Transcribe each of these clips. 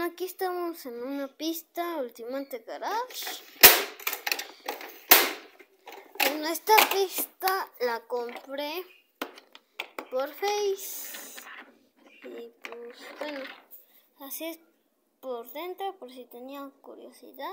aquí estamos en una pista Ultimate Garage. Bueno, esta pista la compré por Face. Y pues bueno, así es por dentro, por si tenían curiosidad.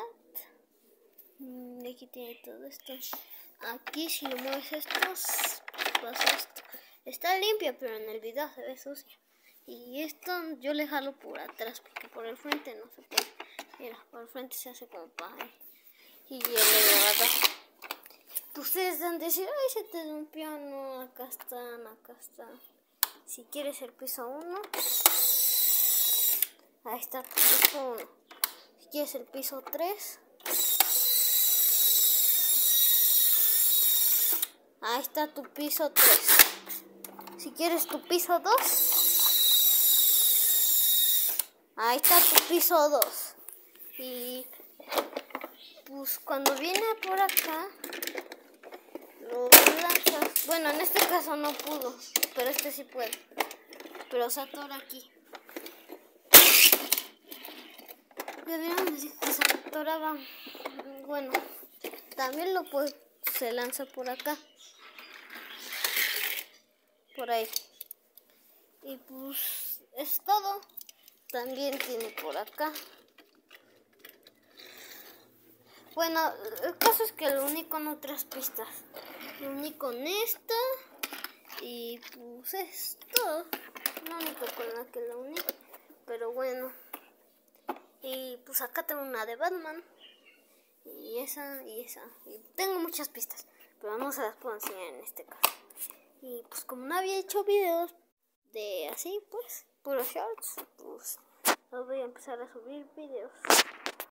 Aquí tiene todo esto. Aquí si lo mueves pasa esto. Está limpia, pero en el video se ve sucia. Y esto yo le jalo por atrás, porque por el frente no se puede. Mira, por el frente se hace como paja. Y yo le agarro. Ustedes van a decir, ay, se te rompió. No, acá están, acá está. Si quieres el piso 1, ahí está el piso 1. Si quieres el piso 3, ahí está tu piso 3. Si quieres tu piso 2, ahí está tu piso 2. Y pues cuando viene por acá, lo lanzas. Bueno, en este caso no pudo, pero este sí puede. Pero se atora aquí. Debieron decir que se atoraba. Bueno, también se lanza por acá. Por ahí. Y pues es todo. También tiene por acá. Bueno, el caso es que lo único en otras pistas. Lo único en esta. Y pues es todo. Lo único con la que lo uní. Pero bueno. Y pues acá tengo una de Batman. Y esa y esa. Y tengo muchas pistas. Pero no se las puedo enseñar en este caso. Y pues como no había hecho videos de así, pues, puros shorts, pues voy a empezar a subir videos.